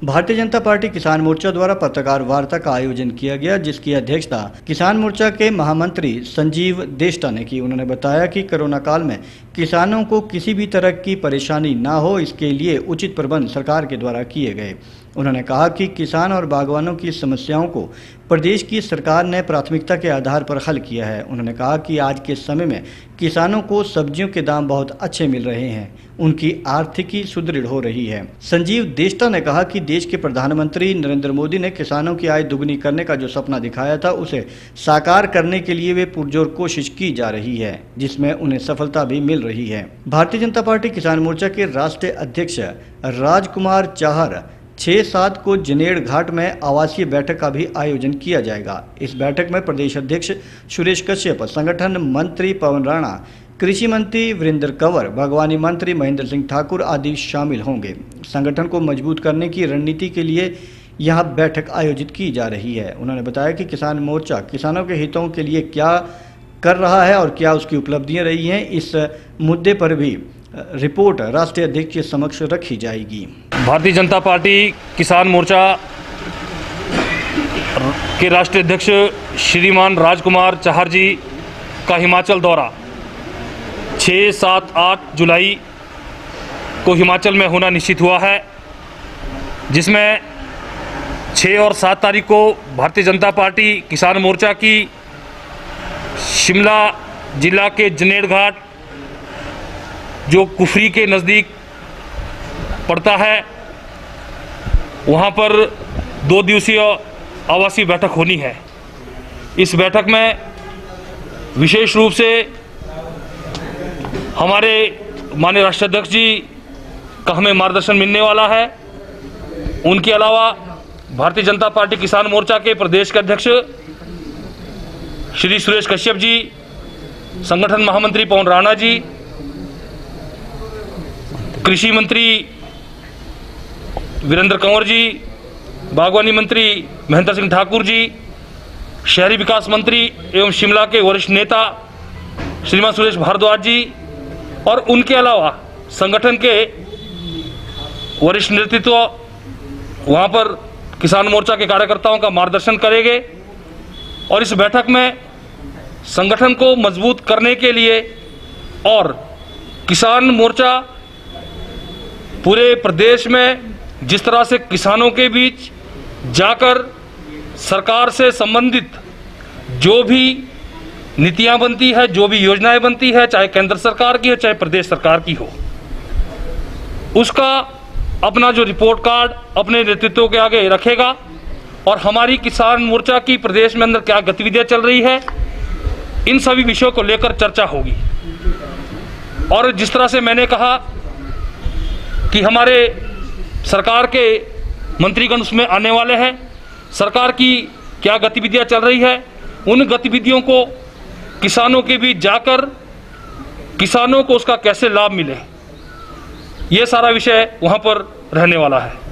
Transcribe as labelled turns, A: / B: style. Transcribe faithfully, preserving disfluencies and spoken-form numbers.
A: Bharatiya Janata party किसान मोर्चा द्वारा पत्रकार वार्ता का आयोजन किया गया, जिसकी अध्यक्षता किसान मोर्चा के महामंत्री संजीव देष्टा ने की। उन्होंने बताया कि कोरोना काल में किसानों को किसी भी तरह की परेशानी ना हो, इसके लिए उचित प्रबंध सरकार के द्वारा किए गए। उन्होंने कहा कि किसान और बागवानों की समस्याओं को प्रदेश की सरकार ने प्राथमिकता के आधार पर हल किया है। उन्होंने कहा कि आज के समय में किसानों को सब्जियों के दाम बहुत अच्छे मिल रहे हैं, उनकी आर्थिकी सुदृढ़ हो रही है। संजीव देष्टा ने कहा कि देश के प्रधानमंत्री नरेंद्र मोदी ने किसानों की आय दुगनी करने का जो सपना दिखाया था, उसे साकार करने के लिए वे पुरजोर कोशिश की जा रही है, जिसमें उन्हें सफलता भी मिल रही है। भारतीय जनता पार्टी किसान मोर्चा के राष्ट्रीय अध्यक्ष राजकुमार चाहर छः सात को जनेड़ घाट में आवासीय बैठक का भी आयोजन किया जाएगा। इस बैठक में प्रदेश अध्यक्ष सुरेश कश्यप, संगठन मंत्री पवन राणा, कृषि मंत्री वीरेंद्र कंवर, बागवानी मंत्री महेंद्र सिंह ठाकुर आदि शामिल होंगे। संगठन को मजबूत करने की रणनीति के लिए यह बैठक आयोजित की जा रही है। उन्होंने बताया कि किसान मोर्चा किसानों के हितों के लिए क्या कर रहा है और क्या उसकी उपलब्धियां रही हैं, इस मुद्दे पर भी रिपोर्ट राष्ट्रीय अध्यक्ष के समक्ष रखी जाएगी।
B: भारतीय जनता पार्टी किसान मोर्चा के राष्ट्रीय अध्यक्ष श्रीमान राजकुमार चाहर जी का हिमाचल दौरा छः सात आठ जुलाई को हिमाचल में होना निश्चित हुआ है, जिसमें छः और सात तारीख को भारतीय जनता पार्टी किसान मोर्चा की शिमला जिला के जनेड़ घाट, जो कुफरी के नज़दीक पड़ता है, वहाँ पर दो दिवसीय आवासीय बैठक होनी है। इस बैठक में विशेष रूप से हमारे माननीय राष्ट्रीय अध्यक्ष जी का हमें मार्गदर्शन मिलने वाला है। उनके अलावा भारतीय जनता पार्टी किसान मोर्चा के प्रदेश के अध्यक्ष श्री सुरेश कश्यप जी, संगठन महामंत्री पवन राणा जी, कृषि मंत्री वीरेंद्र कंवर जी, बागवानी मंत्री महेंद्र सिंह ठाकुर जी, शहरी विकास मंत्री एवं शिमला के वरिष्ठ नेता श्रीमान सुरेश भारद्वाज जी और उनके अलावा संगठन के वरिष्ठ नेतृत्व वहाँ पर किसान मोर्चा के कार्यकर्ताओं का मार्गदर्शन करेंगे। और इस बैठक में संगठन को मजबूत करने के लिए और किसान मोर्चा पूरे प्रदेश में जिस तरह से किसानों के बीच जाकर सरकार से संबंधित जो भी नीतियां बनती है, जो भी योजनाएं बनती है, चाहे केंद्र सरकार की हो चाहे प्रदेश सरकार की हो, उसका अपना जो रिपोर्ट कार्ड अपने नेतृत्व के आगे रखेगा और हमारी किसान मोर्चा की प्रदेश में अंदर क्या गतिविधियां चल रही है, इन सभी विषयों को लेकर चर्चा होगी। और जिस तरह से मैंने कहा कि हमारे सरकार के मंत्रीगण उसमें आने वाले हैं, सरकार की क्या गतिविधियां चल रही है, उन गतिविधियों को किसानों के बीच जाकर किसानों को उसका कैसे लाभ मिले, ये सारा विषय वहाँ पर रहने वाला है।